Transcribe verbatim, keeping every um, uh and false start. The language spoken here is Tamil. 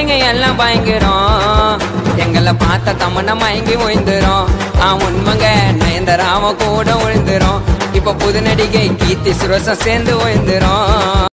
பொண்ணுங்க எல்லாம் பயங்கரம் எங்களை பார்த்த தமன்னா மயங்கி ஓய்ந்துரும் ஆ உண்மைங்க நயன்தாராவ கூட விழுந்துரும் இப்ப புது நடிகை கீர்த்தி சுரேஷும் சேர்ந்து ஓய்ந்துரும்